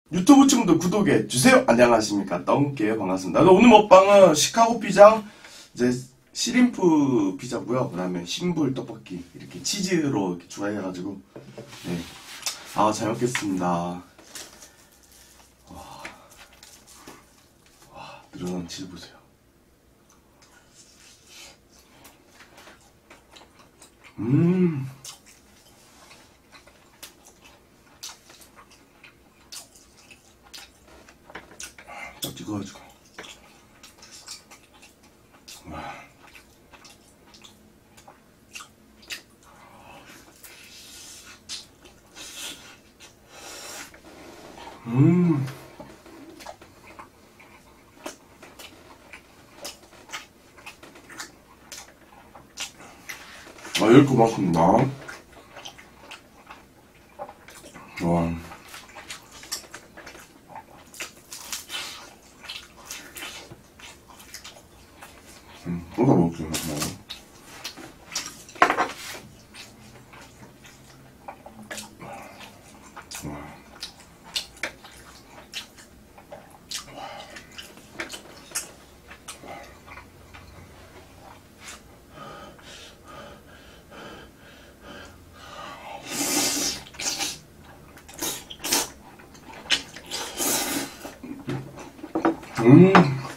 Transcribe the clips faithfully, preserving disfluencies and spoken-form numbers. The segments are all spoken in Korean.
유튜브 친구들 구독해주세요. 안녕하십니까, 떵게요. 반갑습니다. 오늘 먹방은 시카고 피자, 이제 시림프 피자고요. 그 다음에 신불 떡볶이 이렇게 치즈로 이렇게 추가해가지고 네. 아, 잘 먹겠습니다. 와, 와, 늘어난 치즈 보세요. 음. 딱 찍어가지고. 와. 음. 아, 열 그만큼다. 와. 음, 쏟아 먹을게요. 와. 음.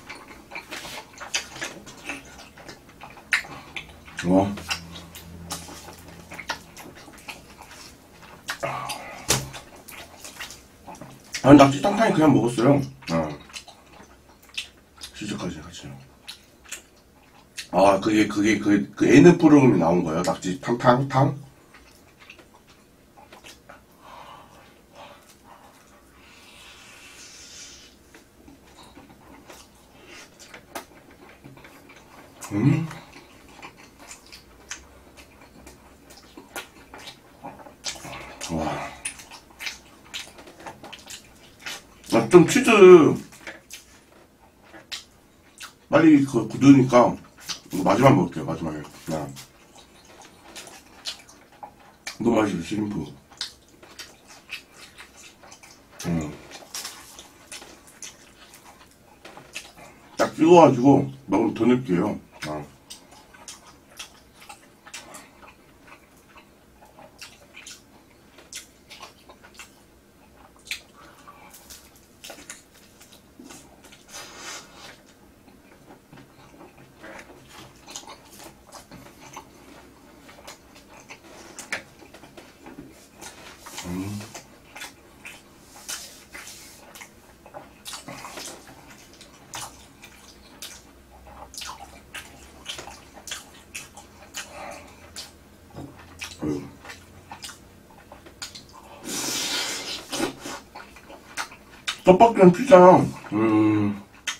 와. 아, 낙지 탕탕이 그냥 먹었어요. 어. 치즈까지 같이. 아, 그게, 그게, 그, 그 에는 프로그램이 나온 거예요. 낙지 탕탕탕. 음. 와. 아, 좀 치즈, 빨리 그 굳으니까, 이거 마지막 먹을게요, 마지막에. 네. 너무 맛있어, 시림프. 음. 딱 찍어가지고, 먹으면 더 느끼해요. 어. 음. 어휴. 떡볶이는 피자랑 음,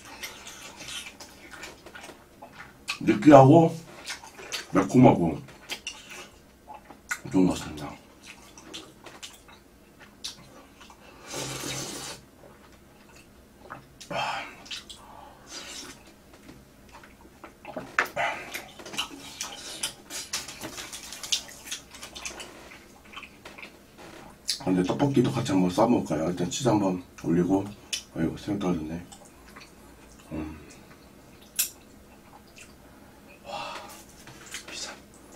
느끼하고 매콤하고 좋은 것 같습니다. 근데 떡볶이도 같이 한번 싸먹을까요? 일단 치즈 한번 올리고. 아이고, 생각 떨어졌네. 음. 와, 피자.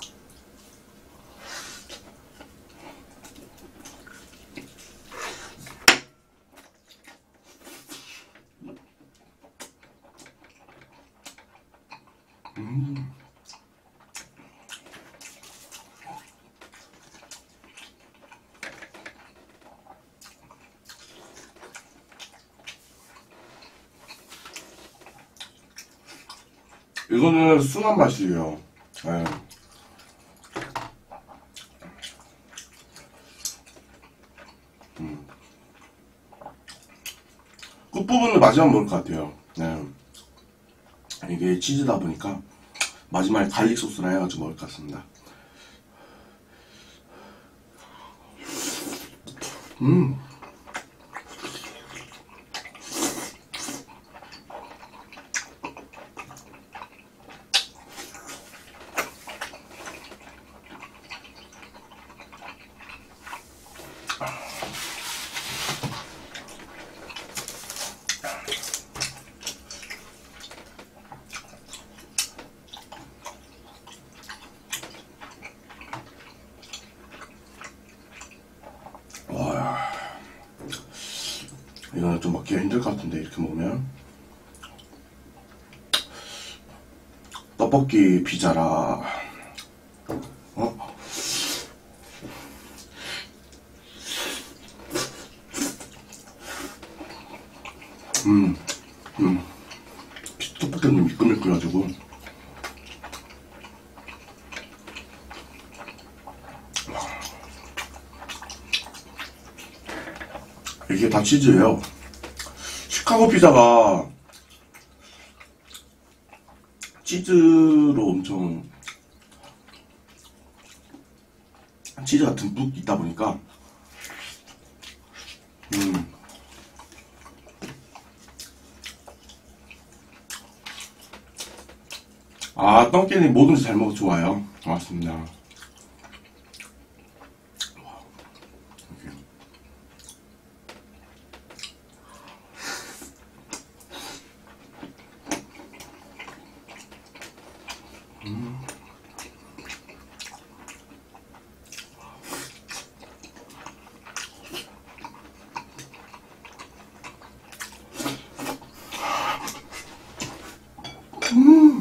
음. 이거는 순한 맛이에요. 네. 음. 끝부분은 마지막 먹을 것 같아요. 네. 이게 치즈다 보니까 마지막에 갈릭 소스를 해가지고 먹을 것 같습니다. 음. 이거는 좀 먹기가 힘들 것 같은데, 이렇게 먹으면. 떡볶이 피자라. 어? 음, 음. 떡볶이가 좀 미끌미끌해가지고. 이게 다 치즈예요. 시카고 피자가 치즈로 엄청 치즈가 듬뿍 있다 보니까 음. 아, 떡볶이는 뭐든지 잘 먹어 좋아요. 고맙습니다. 음. 음.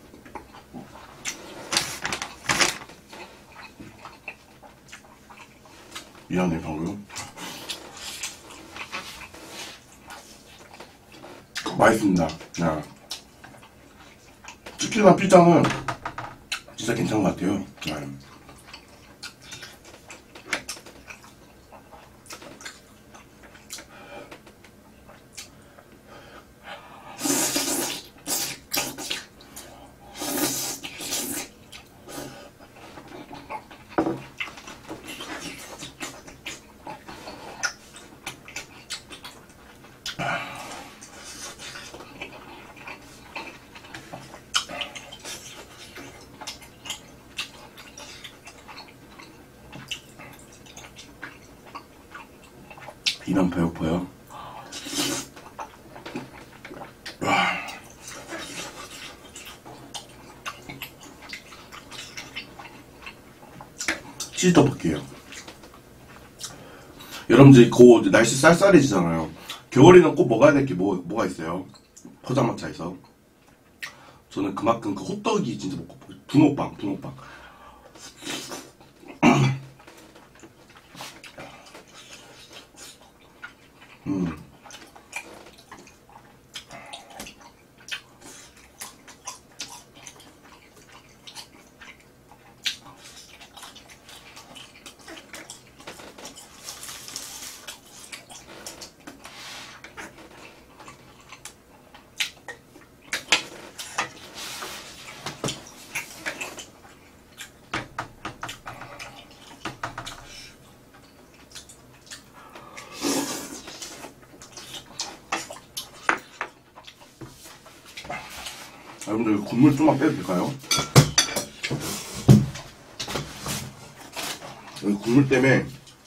미안해 방금. 맛있습니다. 야. 치킨이나 피자는 진짜 괜찮은 것 같아요. 네. 이런 배고파요. 치즈 떡볶이에요. 여러분들 곧 날씨 쌀쌀해지잖아요. 겨울에는 꼭 먹어야 될 게 뭐, 뭐가 있어요? 포장마차에서. 저는 그만큼 그 호떡이 진짜 먹고 붕어빵, 붕어빵. 음. 여러분들 국물 좀만 빼도 될까요? 여기 국물 때문에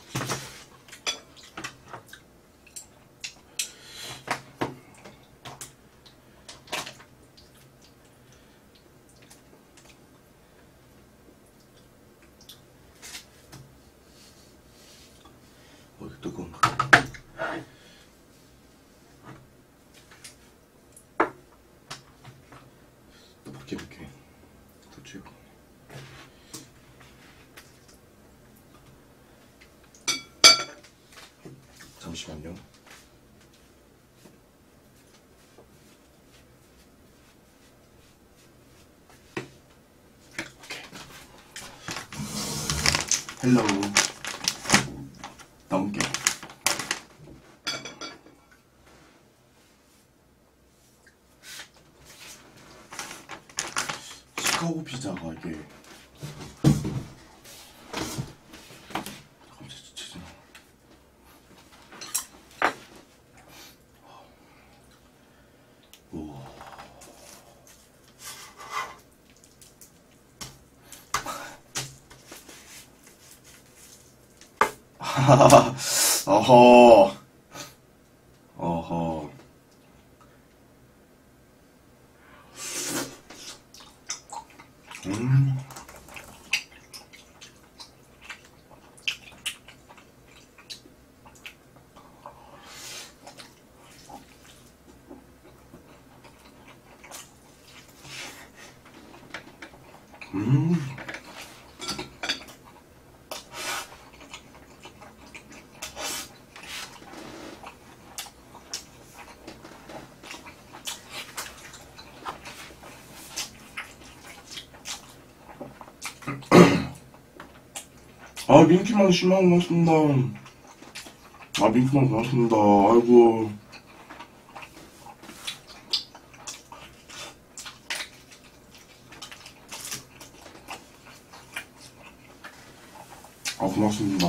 어, 뜨거운가? 떡볶이 이렇게 터치고 잠시만요. 헬로우 넘게 시카고 피자가 이게 오. 어허 어허 음. 음. 아, 민키만 심한 고맙습니다. 아, 민키만 고맙습니다. 아이고. 아, 고맙습니다.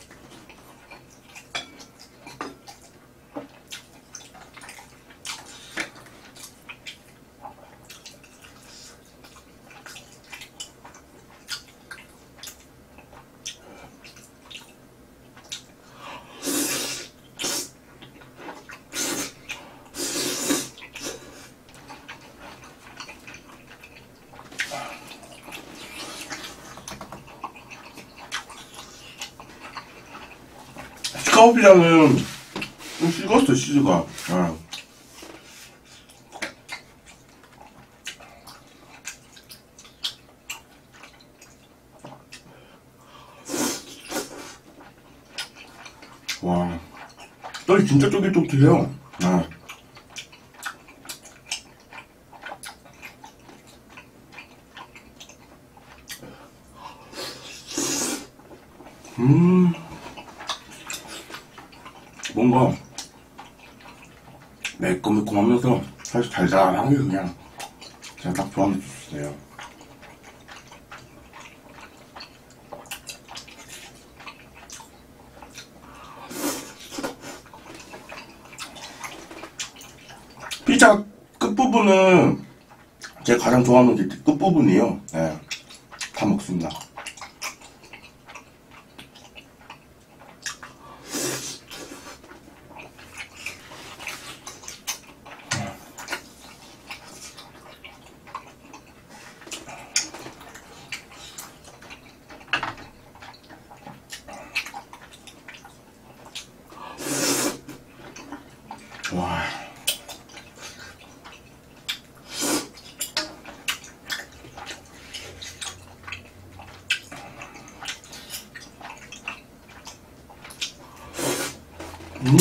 시카고피자는 좀 식었어, 치즈가. 아. 와, 떡이 진짜 쫄깃쫄깃해요. 아. 음, 뭔가 매콤매콤하면서 사실 달달한 게 그냥 제가 딱 좋아하는 소스예요. 피자 끝부분은 제가 가장 좋아하는 게 끝부분이에요. 네, 다 먹습니다. 와. 음.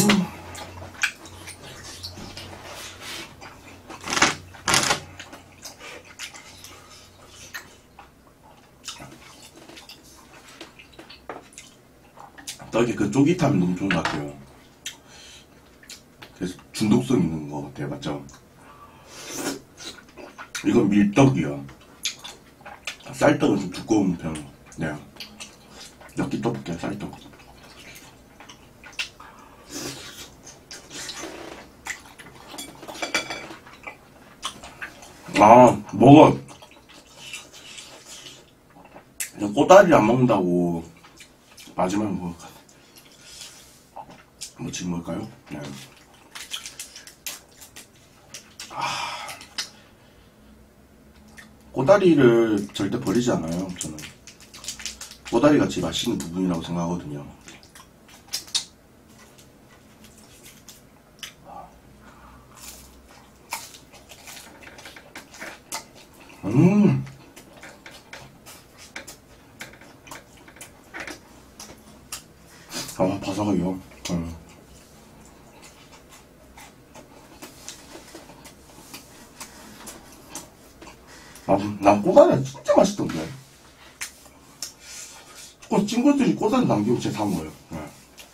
떡이 그 쫄깃함이 너무 좋은 것 같아요. 그래서 중독성 있는 것 같아요. 맞죠? 이건 밀떡이요. 쌀떡은 좀 두꺼운 편. 네. 엽기 떡볶이야, 쌀떡. 아, 먹어. 그냥 꼬다리 안 먹는다고 마지막에 뭐, 뭐 지금 뭘까요? 네. 아, 꼬다리를 절대 버리지 않아요. 저는 꼬다리가 제일 맛있는 부분이라고 생각하거든요. 음. 아, 바삭하게요. 음. 아, 난 꼬다리가 진짜 맛있던데. 어, 친구들이 꼬다리 남기면 제가 다 먹어요. 네.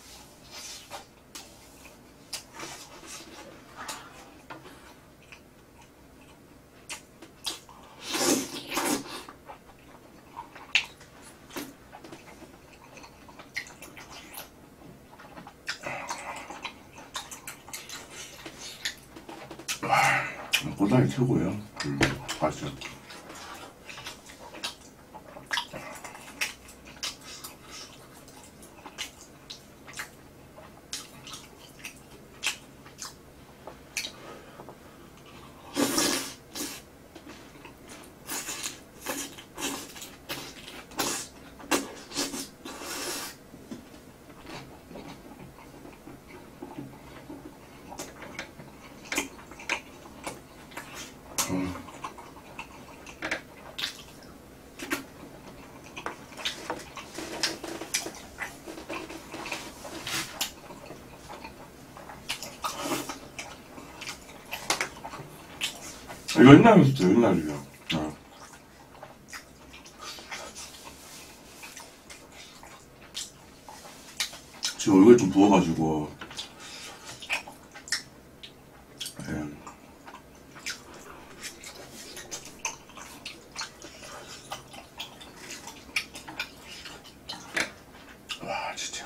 꼬다리 최고예요. 음, 맛있어요. 음. 이거 옛날이었어요, 옛날이요. 어. 지금 얼굴 좀 부어가지고. 예. 와, 진짜.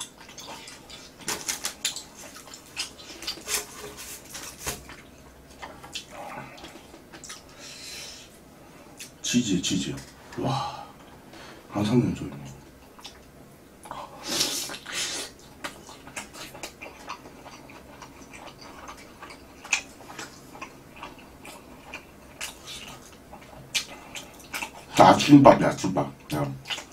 치즈, 치즈. 와, 한상면 좀. 아침밥이야, 아침밥. 야.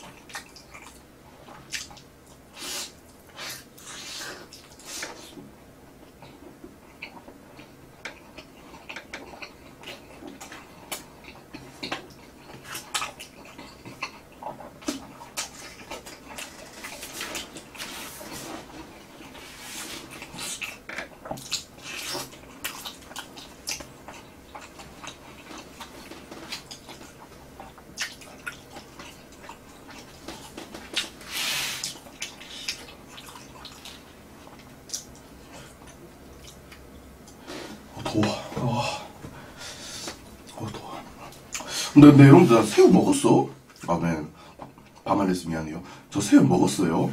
더워. 어, 어 더워. 근데, 근데 여러분들, 나 새우 먹었어? 아, 네. 반말했으면 미안해요. 저 새우 먹었어요.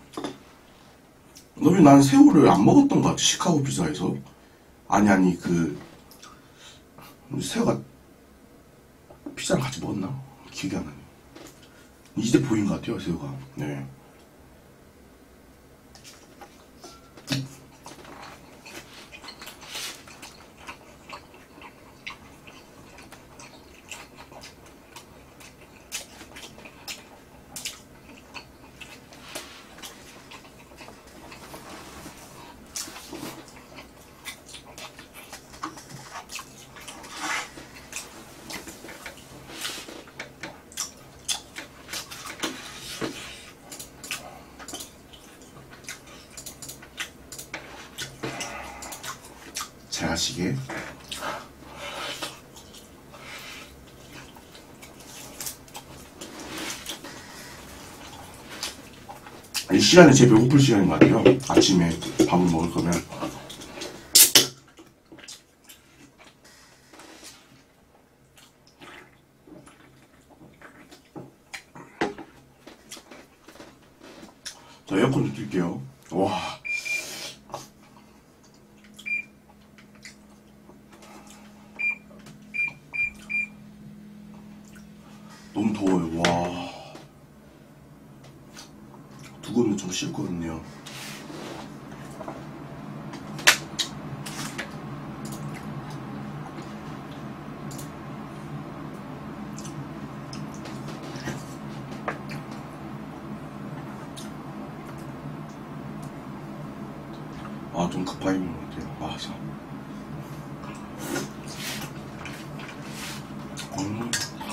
너무 난 새우를 안 먹었던 것 같아, 시카고 피자에서. 아니, 아니, 그, 새우가 피자랑 같이 먹었나? 기억이 안 나네. 이제 보인 것 같아요, 새우가. 네. 잘 아시게. 이 시간이 제일 배고플 시간인 것 같아요. 아침에 밥을 먹을 거면. 자, 에어컨 좀 뜰게요. 와. 너무 더워요. 와. 두고는 좀 싫거든요. 아, 좀 급하게 먹는 것 같아요. 아, 참. 음.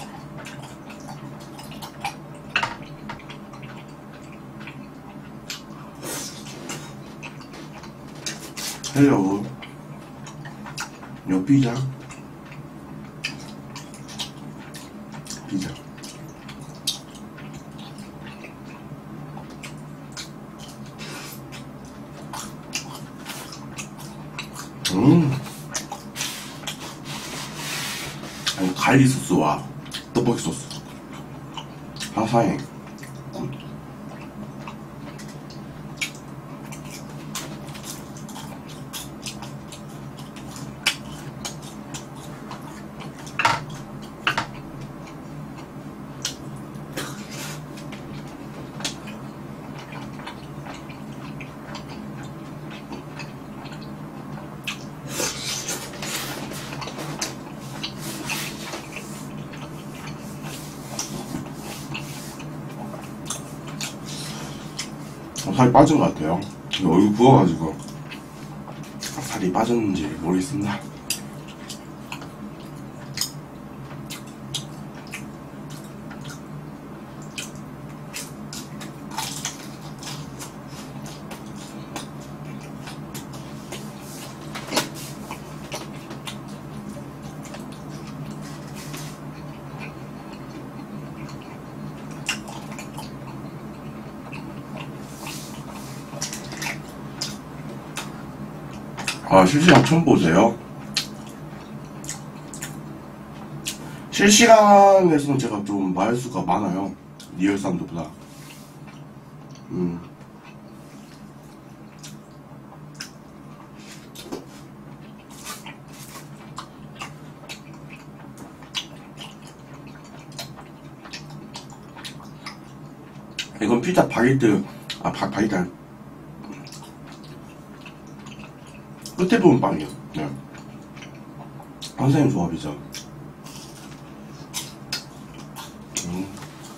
헬로. 요 피자. 피자. 음. 아니, 갈리 소스와 떡볶이 소스. 항상에 굿. 살이 빠진 것 같아요. 얼굴 부어가지고 살이 빠졌는지 모르겠습니다. 아, 실시간 처음 보세요? 실시간에서는 제가 좀 말수가 많아요. 리얼 사운드보다. 음. 이건 피자 바게트, 아, 바, 바게트 아니 끝에 부분 빵이에요. 네. 선생님 조합이죠. 음.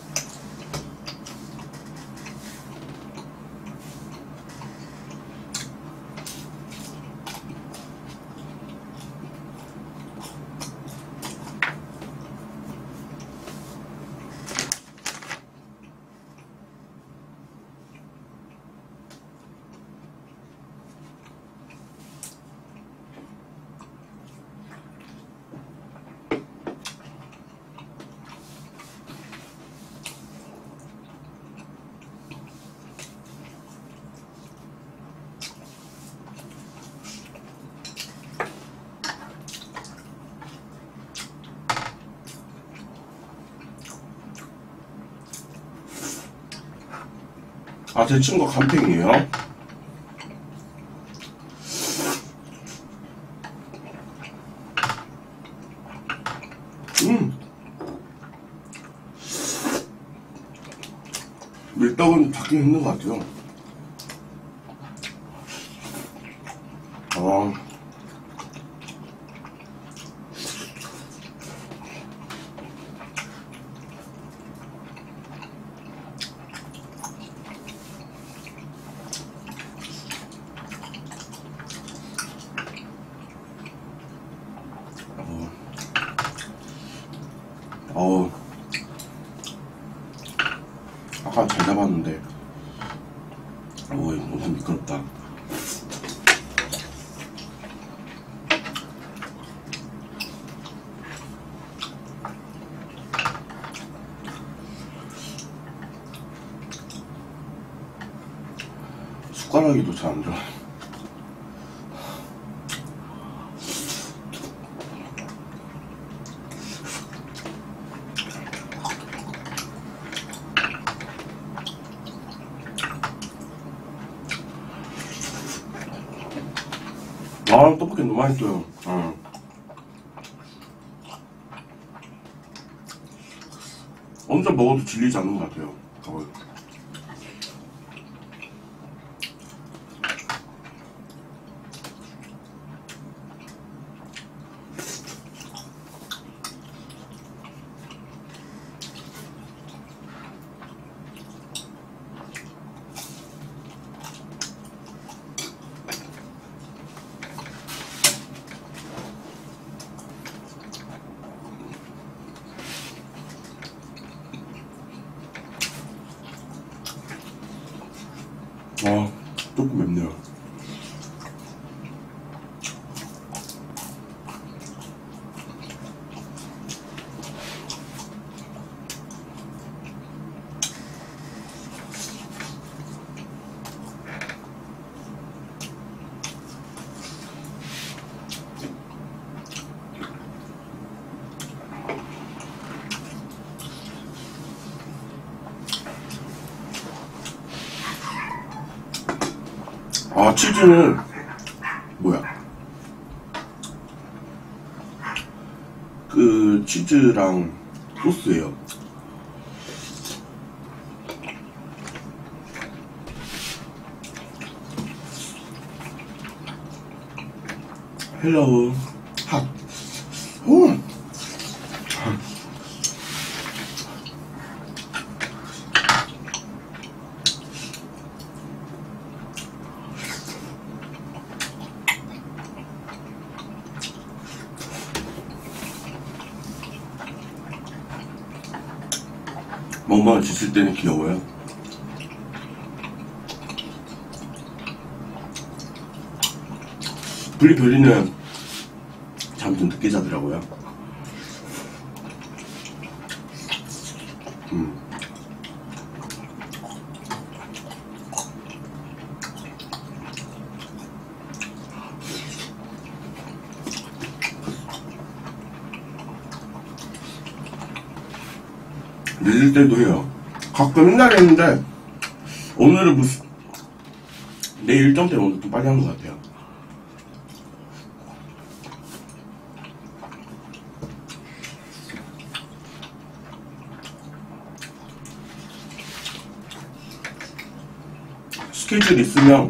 아, 제 친구가 간팽이에요. 음. 밀떡은 받기 힘든 것 같아요. 어. 어우, 아까 잘 잡았는데, 어우, 엄청 미끄럽다. 숟가락이도 잘 안 들어. 아, 떡볶이 너무 맛있어요. 어. 엄청 먹어도 질리지 않는 것 같아요. 어. 아, 조금 맵네요. 아, 치즈는 뭐야? 그 치즈랑 소스예요. 헬로우 핫. 오. 멍멍을 짖을 때는 귀여워요. 블리블리는 잠 좀 늦게 자더라고요. 음. 늦을 때도 해요. 가끔 옛날에 했는데 오늘은 무슨 내 일정 때문에 오늘 좀 빨리 한 것 같아요. 스케줄 있으면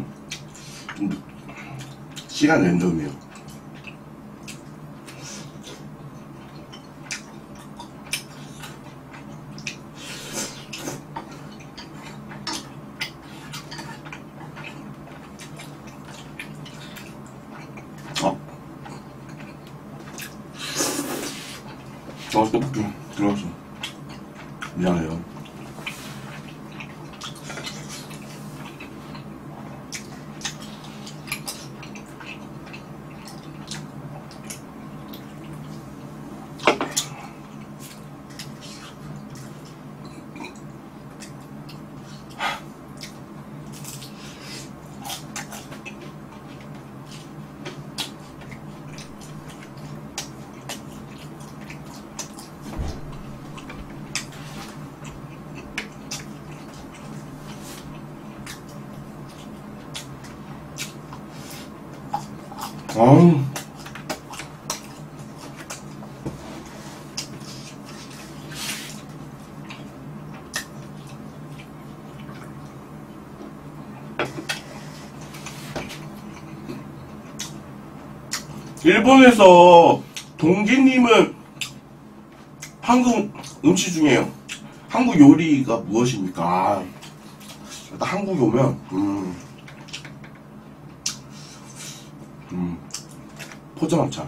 시간 랜덤이에요. 어. 어, 떡볶이 들어갔어. 미안해요. 아우. 일본에서 동기님은 한국 음식 중에 한국 요리가 무엇입니까? 아, 일단 한국에 오면 음, 음, 포장마차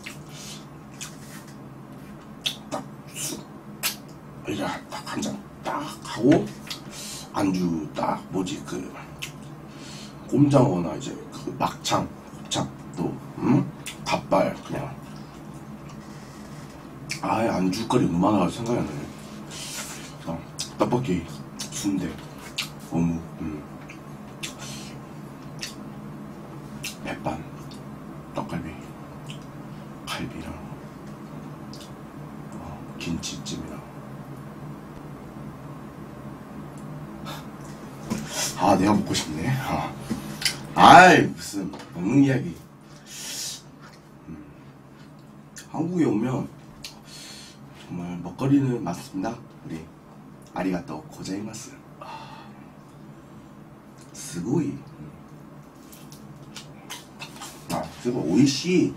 딱 수, 이제 딱 한 잔 딱 하고 안주 딱 뭐지 그 꼼장어나 이제 그 막창, 곱창 또 음? 닭발 그냥 아예 안주거리 너무 많아가지고 생각이 안 나네. 어, 떡볶이, 순대, 어묵, 음. 백반, 떡갈비, 갈비랑 어, 김치찜이랑 아 내가 먹고 싶네. 아. 아이 무슨 먹는 이야기. 음. 한국에 오면 정말 먹거리는 많습니다. 우리 아리가또 고자이마스. 아, 스고이. 아, 그리고 오이시.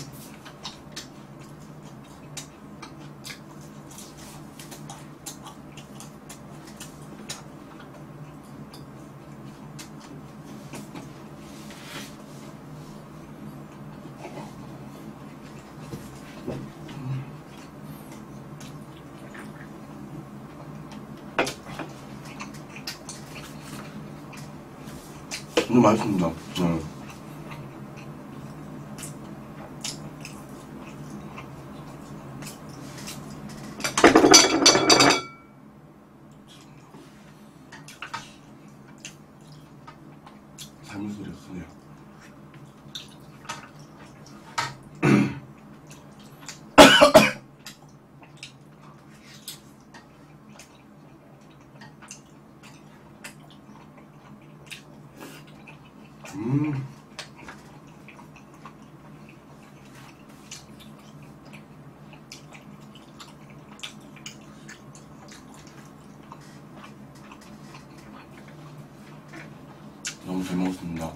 너무 맛있습니다. 네. 삶의 소리가 크네요. 음. 너무 잘 먹었습니다.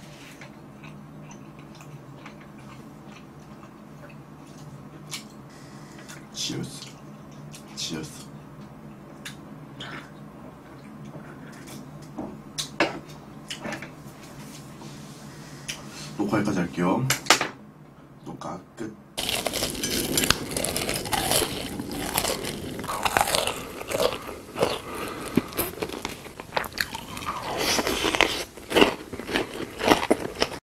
치얼스. 치얼스. 녹화 여기까지 할게요. 녹화 끝.